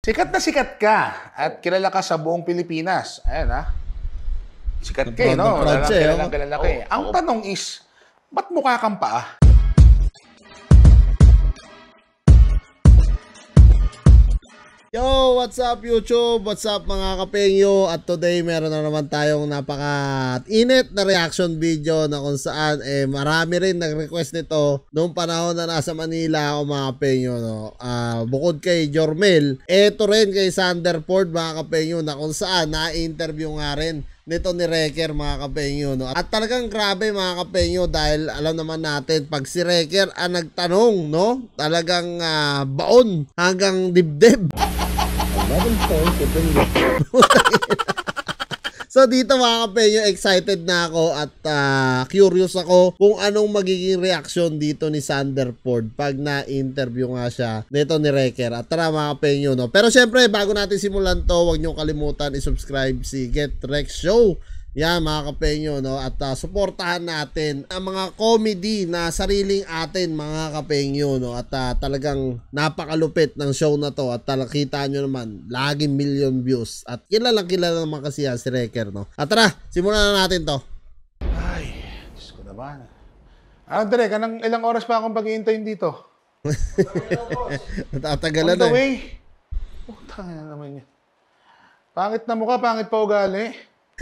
sikat ka at kilala ka sa buong Pilipinas. Ayan ha. Sikat ka no? Kilala ka eh. Ang tanong is, ba't mukha kang paa? Yo, what's up YouTube? What's up mga kapengyo? At today meron na naman tayong napaka-init na reaction video na kung saan marami rin nag-request nito noong panahon na nasa Manila ako mga kapengyo, no? Bukod kay Jormel, eto rin kay Sanderford mga kapengyo, na kung saan na-interview nga rin nito ni Reker mga kapengyo, no? At talagang grabe mga kapengyo, dahil alam naman natin pag si Reker ang nagtanong, no? Talagang baon hanggang dibdib. So dito mga kapengyo, excited na ako at curious ako kung anong magiging reaksyon dito ni Sanderford pag na-interview nga siya nito ni Reker. At tara mga kapengyo, no? Pero syempre bago natin simulan to, huwag nyo kalimutan i-subscribe si Get Rex Show. Yan mga kapengyo, no? At suportahan natin ang mga comedy na sariling atin mga kapengyo, no? At talagang napakalupit ng show na to. At kita nyo naman, laging million views. At kilala naman kasi yan si Reker, no? At tara, simulan na natin to. Ay, Diyos ko naman. Direk, ilang oras pa akong pag-iintayin dito? Natatagalan on the way. Putang ina naman yan. Pangit na mukha, pangit pa ugali.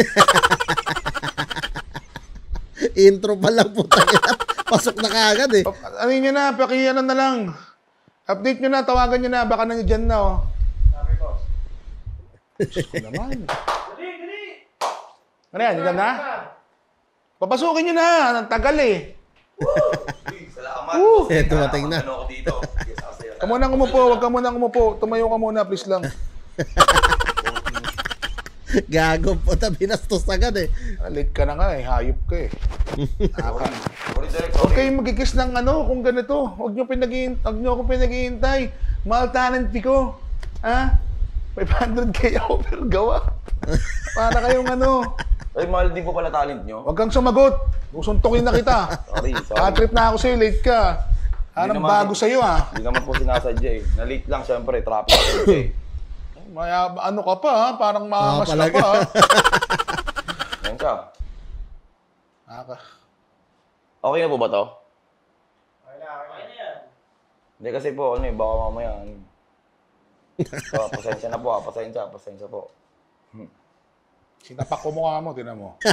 Intro pa lang po tayo. Pasok na kaagad eh. Ano nyo na, pakiano na lang. Update nyo na, tawagan nyo na. Baka nandiyan na oh. Sabi ko. Diyos ko naman. Dali! Ano yan, nandiyan na? Papasukin nyo na, ang tagal eh. Salamat. Tumating na. Ano ako dito? Ka munang umupo, huwag ka munang umupo. Tumayo ka muna, please lang. Gago po, binastos agad eh. Late ka na nga eh, hayop ka eh. Huwag kayong magigis ng ano kung ganito. Huwag nyo akong pinaghihintay. Mahal talent ko. Ha? 500k ako per gawa. Para kayong ano. Ay, mahal din po pala talent nyo. Huwag kang sumagot. Susuntukin na kita. Sorry. Trip na ako sa'yo, late ka. Anong bago sa'yo ha? Hindi naman po sinasadya eh. Na-late lang syempre, traffic ako eh. Ano ka pa ha? Parang mamas ka pa ha? Ngayon ka. Okay na po ba to? Okay na yan. Hindi kasi po, baka mamaya. Pasensya na po pasensya po. Sinapak ko mukha mo, tinan mo.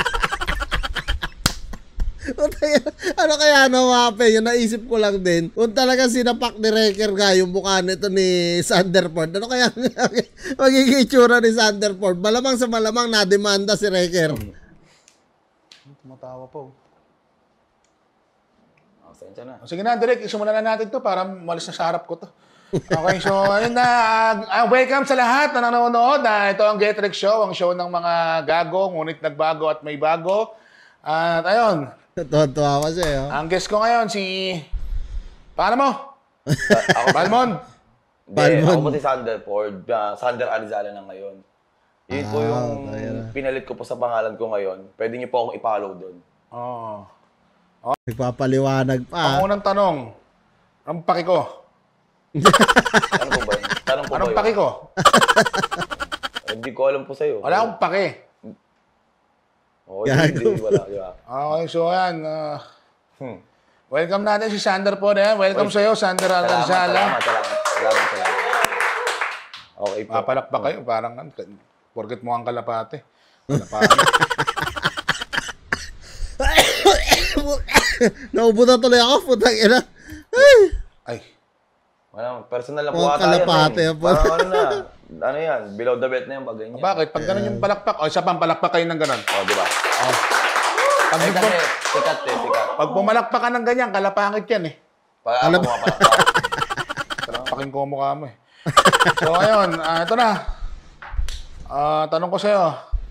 Ano kaya mga yung naisip ko lang din, kung talaga sinapak ni Reker nga yung mukha nito ni Sanderford, ano kaya magiging itsura ni Sanderford? Malamang sa malamang na-demanda si Reker. Tumatawa po. Pasensya na. Sige na, Direk, isimulan na natin to para malis na sa harap ko to. Okay, so ayun na. Welcome sa lahat na nanonood. Ito ang Get Rex Show, ang show ng mga gago, ngunit nagbago at may bago. At ayun. Tuwa ko siya. Ang guest ko ngayon, si... Paano mo? Ako, Balmond. Ako po si Sanderford. Sander Alizala na ngayon. Yun po yung pinalit ko po sa pangalan ko ngayon. Pwede niyo po akong i-follow doon. Oo. Nagpapaliwanag pa. Ang unang tanong, anong paki ko? Ano po ba yun? Tanong po ba yun? Anong paki ko? Hindi ko alam po sa'yo. Wala akong paki. Oo, hindi. Wala. Okay, so ayan. Welcome natin si Sanderford. Welcome sa'yo, Sander Alizala. Salamat. Okay po. Papalakpak kayo, parang porket mo ang kalapate. Naubo na tuloy ako, putang ina. Ay. Personal na po Mukhang ata kalapate yan. Parang ano yan, below the belt na yan, bagay niya. Bakit? Pag gano'n yung palakpak, o isa pang palakpak kayo ng gano'n. O, di ba? Pag Kasi sikat. Pag pumalakpak ka ng ganyan, kalapangit yan eh. Para ako mapalakpak. Palakpakin ko ang mukha mo eh. So ayun, ito na. Tanong ko sa'yo.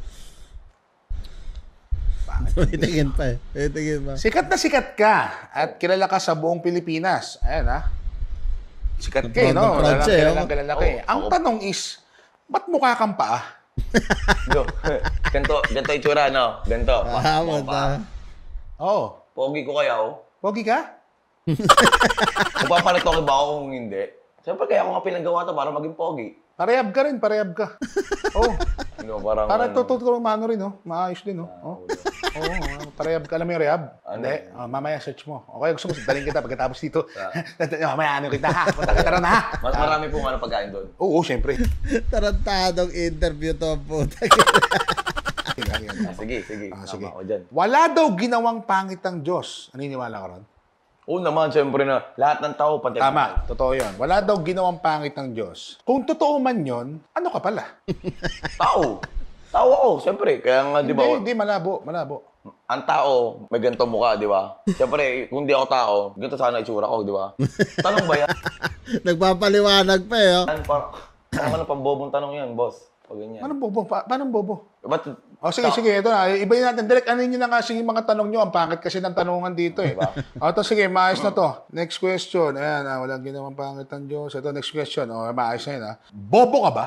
Tingin pa eh. Tingin pa. Sikat ka at kilala ka sa buong Pilipinas. Ayan ha. Sikat ka eh, no? Kilala ka eh. Ang tanong is, ba't mukha kang paa? Ganito itsura, no? Ganito. Oo. Pogi ko kaya, oh. Pogi ka? Magpapalitoke ba ako kung hindi? Siyempre kaya ako nga pinagawa to para maging pogi. Parehab ka rin, parehab ka. Oo. Ano, parang Para ano, tutulong mano rin, oh. Maayos din, oh. Oo, parehab ka. Alam mo yung rehab? Ano? Hindi. Mamaya search mo. Okay, gusto mo, daling kita pagkatapos dito. Mamaya ano kita, ha? Punta kita rin, ha? mas marami pong ano pagkain doon. Oo, syempre. Tarantadong interview to, puta. Sige. Sige. Tama ako dyan. Wala daw ginawang pangit ang Diyos. Naniniwala ka ron? Oo naman, syempre na. Lahat ng tao, pantay. Tama, totoo yun. Wala daw ginawang pangit ang Diyos. Kung totoo man yun, ano ka pala? Tao. Tao ako, syempre. Kaya nga, di ba? Hindi, malabo. Ang tao, may ganito mukha, di ba? Syempre, kung di ako tao, ganito sana itsura ko, di ba? Tanong ba yan? Nagpapaliwanag pa eh. Oh. Ano pambobong tanong yan, boss? Pag ganyan. Paano bobo? Paano bobo? Ba't, Sige, ito na. Ibayin natin. Direct, ano nyo na kasi yung mga tanong nyo. Ang pangit kasi ng tanungan dito eh. Ito, sige, maayos na to. Next question. Ayan, walang ginawang pangit ang Diyos. Ito, next question. Maayos na yun, ha. Bobo ka ba?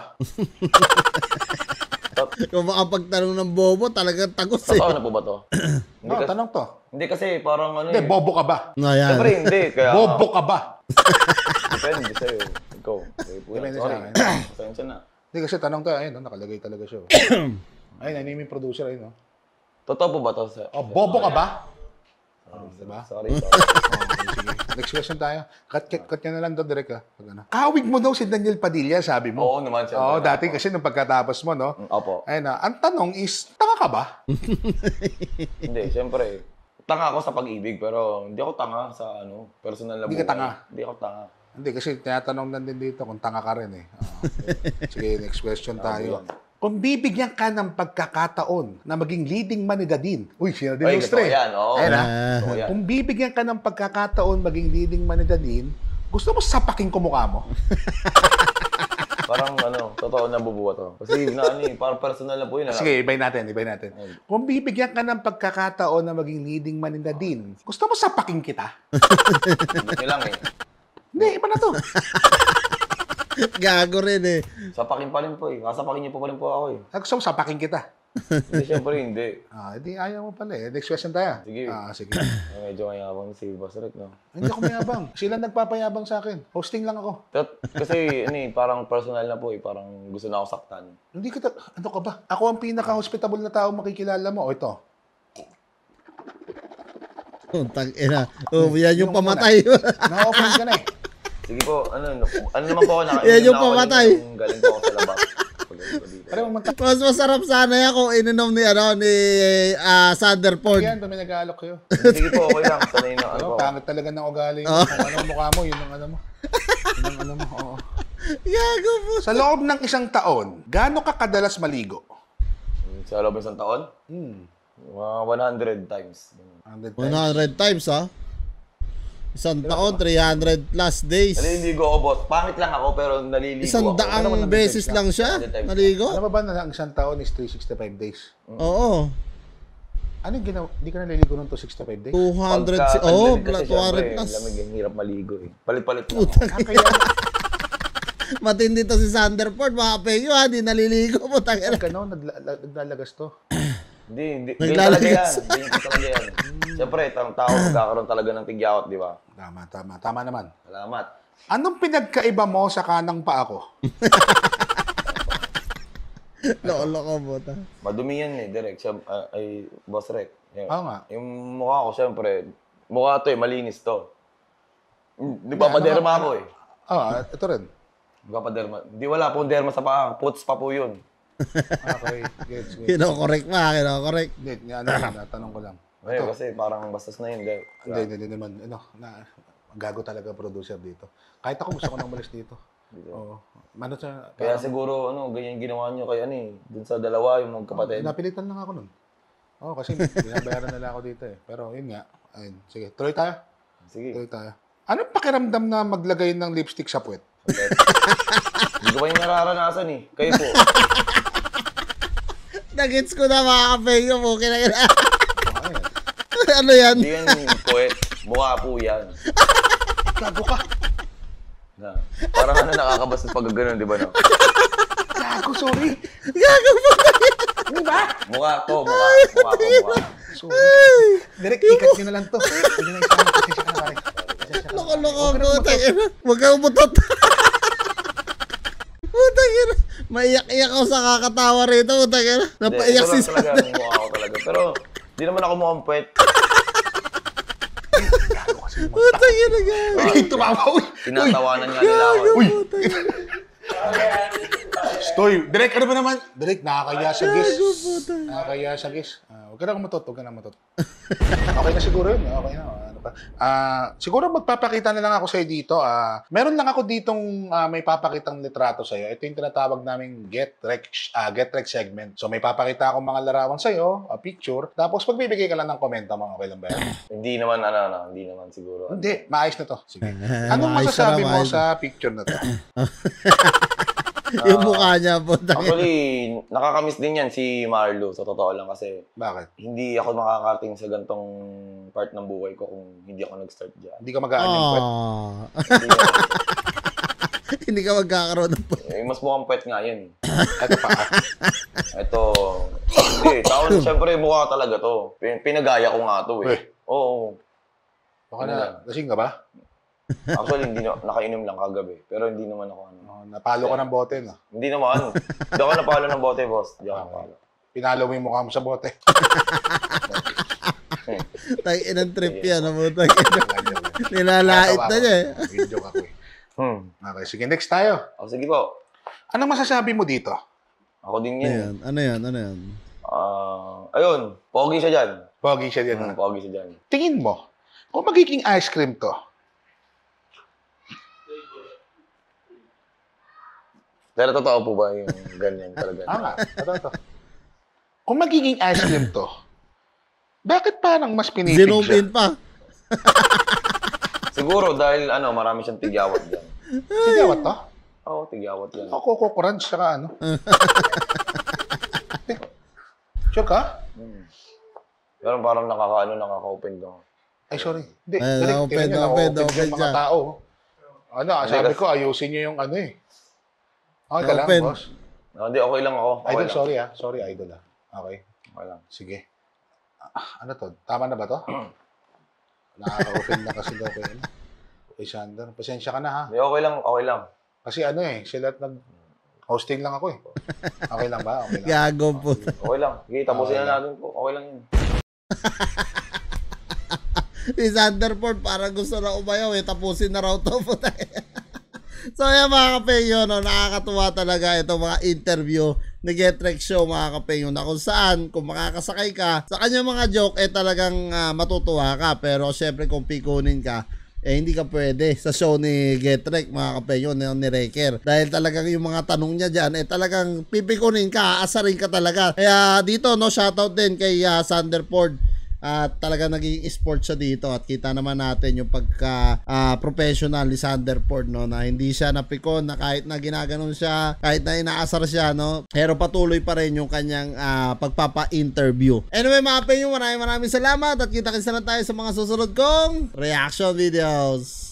Kung makapagtanong ng bobo, talagang tagos eh. totoo na po ba to? No, tanong to. Hindi kasi parang ano Hindi, bobo ka ba? Ayan. Siyempre hindi. Kaya, Bobo ka ba? Depende sa'yo. Ikaw. Depende Sorry. sa akin. Pasensya na. Hindi kasi tanong to. Ayun, nakalagay talaga siya. Ayun, ano yung producer ayun, no? Totoo po ba to? Bobo ka ba? Diba? Sorry. Sige. Next question tayo. Cut nyo na lang doon, direct ha. Kahawig mo daw si Daniel Padilla, sabi mo. Oo naman, siyempre. Oo, dati kasi nung pagkatapos mo, no? Opo. Ayun na. Ang tanong is, tanga ka ba? Hindi, siyempre. Tanga ako sa pag-ibig, pero hindi ako tanga sa personal na Hindi ka buhay. tanga? Hindi ako tanga. Hindi, kasi tinatanong lang din dito kung tanga ka rin eh. Sige, next question tayo. Kung bibigyan ka ng pagkakataon na maging leading man ni Dadin. Uy, sino din Ay, yung totoo yan. Oo. Ayun na. Totoo yan. Kung bibigyan ka ng pagkakataon maging leading man ni Dadin, gusto mo sapaking kumukha mo? Parang totoo na bubuwa to. Kasi parang personal na po yun. Sige, ibayin natin. Kung bibigyan ka ng pagkakataon na maging leading man ni Dadin, gusto mo sapaking kita? Hindi lang eh. Hindi, iba na to. Gago rin eh. Sapakin pa rin po eh. Kasapakin niyo pa rin po ako eh. Gusto mo sapaking kita? Hindi, siyempre hindi. Hindi ayaw mo pala eh. Next question tayo. Sige. Sige. Medyo mayabang si Boss Rick, no? Hindi ako mayabang. Sila nagpapayabang sa akin. Hosting lang ako. Kasi, parang personal na po eh. Parang gusto na ako saktan. Hindi kita, ano ka ba? Ako ang pinaka-hospitable na tao makikilala mo. O ito. Tang ina. Yan yung pamatay. Na-open ka na eh. Sige po, ano naman po ako Yan yung pamatay. Galing po ako sa labas. Parang Mas masarap sana yan kung ininom ni Sanderford. yan, may nag-aalok kayo. Sige po, okay lang. Sanay na po. Pangit talaga ng ugali. Kung ano ang mukha mo, yun ang ano mo. Yun ang ano mo, oo. Gago po. Sa loob ng isang taon, gaano ka kadalas maligo? Sa loob ng isang taon? Mga 100 times. 100 times. 100 times ha? Isang taon, 300 plus days. Naliligo ako, boss. Pangit lang ako, pero naliligo Isang ako. daang beses lang siya. 100 times. Naligo? Ano ba na ang isang taon is 365 days? Oo. Ano yung ginawa? Hindi ka naliligo ng 265 days? 200. Pagka Oo, taglamig kasi, syempre, 200 plus. lamig, ang hirap maligo eh. Palit-palit lang. Putang Ah, kaya Matindi to si Sanderford. Mga pengyo ha, di naliligo. Putang ina. gano'n, naglalagas to. Hindi Naglalagas. Hindi talaga yan. Siyempre, tao magkakaroon talaga ng tigyawat, di ba? Tama naman. Salamat. Anong pinagkaiba mo sa kanang paa ko? Lolo ko, buta. Madumi yan eh, direct. Ay, Boss Rek. Oo nga. Yung mukha ko, siyempre, mukha to eh, malinis to. Nagpapaderma ako eh. Ito rin. Nagpapaderma. Hindi wala pong derma sa paa. Puts pa po yun. Okay, gets. Kino-correct pa, kino-correct. Hindi, natanong ko lang. Ngayon, kasi parang bastos na yun. Hindi naman. Gago talaga producer dito. Kahit ako gusto ko nang umalis dito. Oo. Kaya siguro, ganyan ginawa nyo kay dun sa dalawa, yung magkapatid. Napilitan lang ako nun. Kasi binabayaran nila ako dito eh. Pero yun nga. Ayun. Sige, tuloy tayo. Sige. Tuloy tayo. Anong pakiramdam na maglagay ng lipstick sa puwet? Hindi ko pa yung nararanasan eh. Kayo po. Nagets ko na mga kapengyo mo. Ano yan? Hindi yan yung poet. Mukha po yan. Gago ka! Parang nakakabastos pag gano'n, di ba? No? Gago, sorry! Gago po. Ano ba? Mukha ko. Sorry. Direct, ikat nyo na lang to. Huwag nyo na isama. Pasensya ka na, pare. Loko-loko po. Huwag kang umutot. Putang ina. Maiyak-iyak ako sa kakatawa rito. Napaiyak si Sander. Sander. Talaga, mukha ko talaga. Pero, di naman ako mukhang puwet. Putang ina gago. Ay, tumawa. Uy! Tinatawanan nga nila ako. Uy! Stoy, Direk, ano ba naman? Direk, nakakaya sa gis. Nakakaya sa gis. Huwag ka na matot, huwag ka na matot. Okay na siguro yun. Okay na. Ano pa? Siguro magpapakita na lang ako sa'yo dito. Meron lang ako ditong may papakitang litrato sa'yo. Ito yung tinatawag naming Get Rec segment. So may papakita akong mga larawan sa'yo, picture. Tapos pagbibigay ka lang ng komento mo. Okay lang ba yan? Hindi naman, hindi naman siguro. Hindi, maayos na to. Sige. Anong Maayos masasabi na, mo maayos. sa picture na to? Yung mukha niya po. Actually, nakakamiss din yan si Marlo. Sa totoo lang kasi Bakit? hindi ako makakarating sa gantong part ng buhay ko kung hindi ako nag-start dyan. Hindi ka magaan yung kwet? Hindi naman. Hindi ka magkakaroon ng Mas mukhang puwet nga yan. Ito pa. Ito, hindi, taon, syempre mukha talaga to. Pinagaya ko nga to Eh. Oo. Baka na, lasing ka ba? Actually, hindi na, nakainom lang kagabi. Pero hindi naman ako Napalo ka ng bote, no? Hindi naman. Hindi ako napalo ng bote, boss. Hindi ako napalo. Pinalo mo yung mukha mo sa bote. Tay inang trip yan. Nilalait na niya eh. Video ka ko eh. Okay, sige, next tayo. Sige po. Anong masasabi mo dito? Ako din yun. Ano yan? Ayun, pogi siya dyan. Pogi siya din. Pogi siya dyan. Tingin mo, kung magiging ice cream to, Pero totoo po ba yung ganyan talaga? Ito. Kung magiging ice cream to, bakit parang mas pinitig Zoom siya? in pa. Siguro dahil marami siyang tigyawat dyan. Tigawat to? Oo, tigyawat yan. Ako, Coco Crunch, saka ano. Sure ka? Pero parang nakaka-open ko. Ay, sorry. Hindi. Ay, Direk, open yung mga siya. tao. Sabi ko, ayusin nyo yung ano eh. Okay ka lang, Open. boss? Hindi, okay lang ako. Okay Idol, lang. sorry ah. Sorry, idol ah. Okay. Okay lang. Sige. Ano to? Tama na ba to? Nakaka-open na kasi daw kayo. Okay, Sander. Pasensya ka na ha. Hindi, okay lang. Okay lang. Kasi sila nag-hosting lang ako eh. Okay lang ba? Okay lang. Gago po. Okay lang. Sige, tapusin na natin po. Okay lang yun. Si Sanderford parang gusto na umayaw eh. Tapusin na raw to po tayo. So yan mga kapenyo, nakakatuwa talaga itong mga interview ni Getrek Show mga kapenyo na kung saan, kung makakasakay ka sa kanyang mga joke, talagang matutuwa ka. Pero syempre kung pikunin ka, hindi ka pwede sa show ni Getrek mga kapenyo, ni Reker. Dahil talagang yung mga tanong niya dyan, talagang pipikunin ka, aasarin ka talaga. Kaya dito, shoutout din kay Sanderford. At talaga naging sport siya dito at kita naman natin yung pagka professional ni Sanderford, no, na hindi siya napikon, na kahit na ginaganon siya, kahit na inaasar siya, no, pero patuloy pa rin yung kanyang pagpapa-interview. Anyway mga penyo, maraming salamat at kita-kita na tayo sa mga susunod kong reaction videos.